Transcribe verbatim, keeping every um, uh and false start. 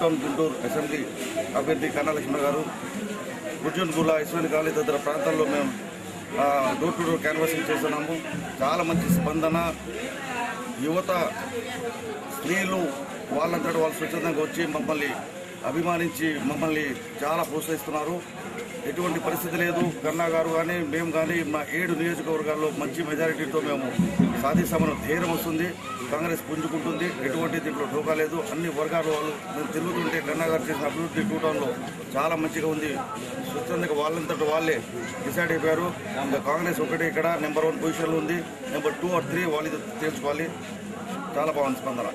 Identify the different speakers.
Speaker 1: Town Guntur assembly అభ్యర్థి కన్నా లక్ష్మణ గారు గుర్జన్గూల ఇస్వాని కాలనీ తదితర ప్రాంతాల్లో మేము డోర్ టు డోర్ క్యాన్వాసింగ్ చేస్తున్నాము. చాలా మంచి స్పందన. యువత, స్త్రీలు వాళ్ళంతటి వాళ్ళు స్వచ్ఛందంగా వచ్చి మమ్మల్ని అభిమానించి మమ్మల్ని చాలా ప్రోత్సహిస్తున్నారు. ఎటువంటి పరిస్థితి లేదు. కన్నా గారు కానీ మేము కానీ మా ఏడు నియోజకవర్గాల్లో మంచి మెజారిటీతో మేము సాధిస్తామని ధైర్యం వస్తుంది. కాంగ్రెస్ పుంజుకుంటుంది. ఎటువంటి దీంట్లో ఢోకా లేదు. అన్ని వర్గాల వాళ్ళు మేము తిరుగుతుంటే కన్నా గారు చేసిన అభివృద్ధి టూ టౌన్లో చాలా మంచిగా ఉంది. స్వచ్ఛందంగా వాళ్ళంతటి వాళ్ళే డిసైడ్ అయిపోయారు. కాంగ్రెస్ ఒకటి ఇక్కడ నెంబర్ వన్ పొజిషన్లో ఉంది. నెంబర్ టూ ఆర్ త్రీ వాళ్ళు తెలుసుకోవాలి. చాలా బాగుంది స్పందన.